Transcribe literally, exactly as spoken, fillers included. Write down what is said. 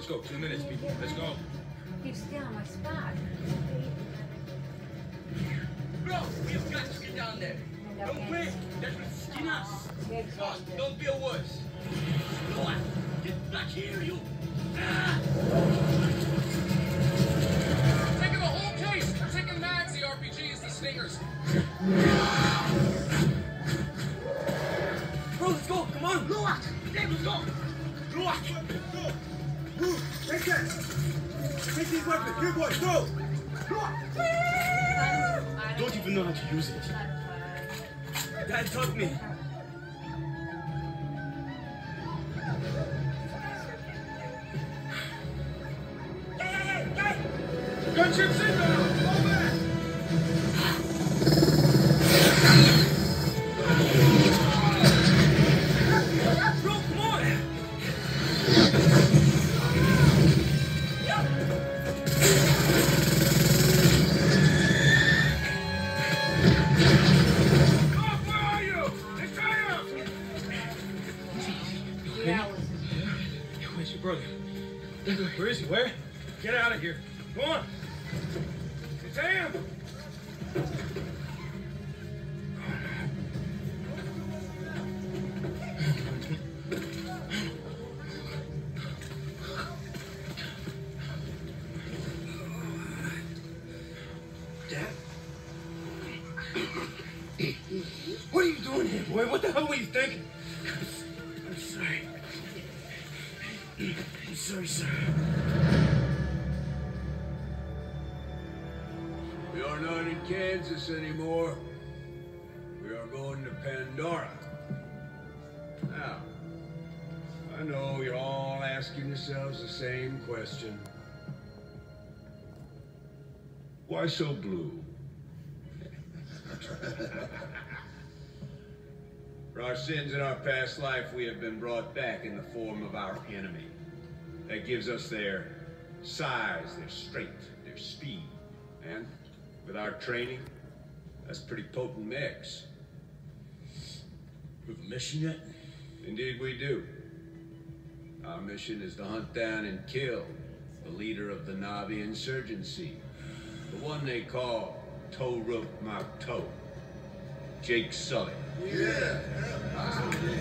let's go. Two minutes, people. Let's go. Keep still on my spot. Bro, we've got to get down there. No quick. That's what skin us. Boss, don't be a wuss. Go on. Get back here, you. Ah! Taking the whole case. We're taking mags, the R P Gs, the stingers. Bro, let's go. Come on. Look. Dave, let's go. Look. Take that. Take these weapons. Here, boys, go. I don't even know how to use it. Dad taught me. Gunships inbound! Fall back! Bro, come on! Off, where are you? It's time! Yeah, Where's your brother? Where is he? Where? Get out of here. Go on. It's him. Dad? What are you doing here, boy? What the hell were you thinking? I'm sorry. I'm sorry, sir. We are not in Kansas anymore. We are going to Pandora. Now, I know you're all asking yourselves the same question. Why so blue? For our sins in our past life, we have been brought back in the form of our enemy. That gives us their size, their strength, their speed, and with our training, that's a pretty potent mix. We have a mission yet? Indeed we do. Our mission is to hunt down and kill the leader of the Navi insurgency. The one they call Toe Rope Mark Toe. Jake Sully. Yeah.